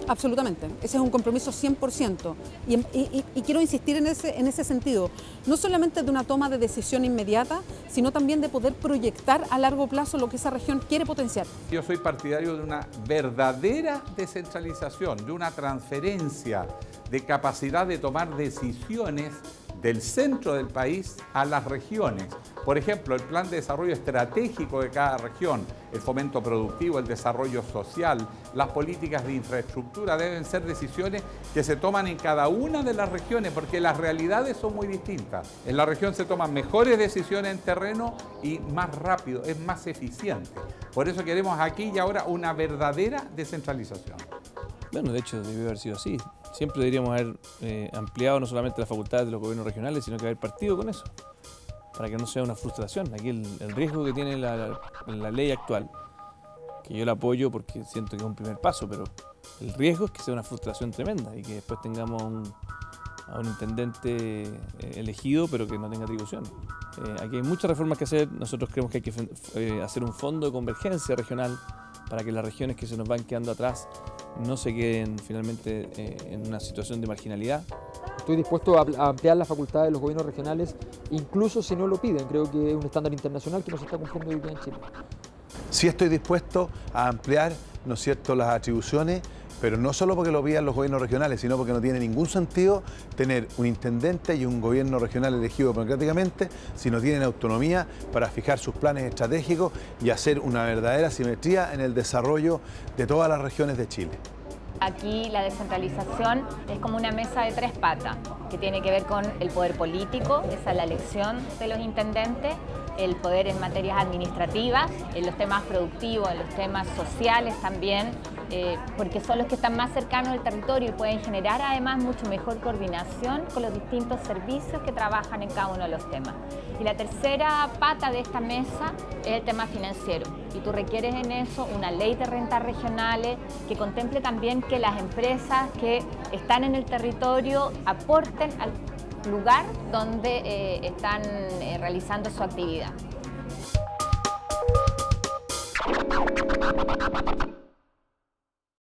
Absolutamente, ese es un compromiso 100%. Y quiero insistir en ese sentido, no solamente de una toma de decisión inmediata, sino también de poder proyectar a largo plazo lo que esa región quiere potenciar. Yo soy partidario de una verdadera descentralización, de una transferencia de capacidad de tomar decisiones del centro del país a las regiones. Por ejemplo, el plan de desarrollo estratégico de cada región, el fomento productivo, el desarrollo social, las políticas de infraestructura deben ser decisiones que se toman en cada una de las regiones porque las realidades son muy distintas. En la región se toman mejores decisiones en terreno y más rápido, es más eficiente. Por eso queremos aquí y ahora una verdadera descentralización. Bueno, de hecho debió haber sido así. Siempre deberíamos haber ampliado no solamente las facultades de los gobiernos regionales, sino que haber partido con eso, para que no sea una frustración. Aquí el riesgo que tiene la ley actual, que yo la apoyo porque siento que es un primer paso, pero el riesgo es que sea una frustración tremenda y que después tengamos a un intendente elegido pero que no tenga atribuciones. Aquí hay muchas reformas que hacer. Nosotros creemos que hay que hacer un fondo de convergencia regional para que las regiones que se nos van quedando atrás no se queden finalmente en una situación de marginalidad. Estoy dispuesto a ampliar las facultades de los gobiernos regionales, incluso si no lo piden. Creo que es un estándar internacional que no se está cumpliendo hoy día en Chile. Sí estoy dispuesto a ampliar, ¿no es cierto?, las atribuciones, pero no solo porque lo pidan los gobiernos regionales, sino porque no tiene ningún sentido tener un intendente y un gobierno regional elegido democráticamente si no tienen autonomía para fijar sus planes estratégicos y hacer una verdadera simetría en el desarrollo de todas las regiones de Chile. Aquí la descentralización es como una mesa de tres patas, que tiene que ver con el poder político, esa es la elección de los intendentes, el poder en materias administrativas, en los temas productivos, en los temas sociales también, porque son los que están más cercanos al territorio y pueden generar además mucho mejor coordinación con los distintos servicios que trabajan en cada uno de los temas. Y la tercera pata de esta mesa es el tema financiero. Y tú requieres en eso una ley de rentas regionales que contemple también que las empresas que están en el territorio aporten al lugar donde están realizando su actividad.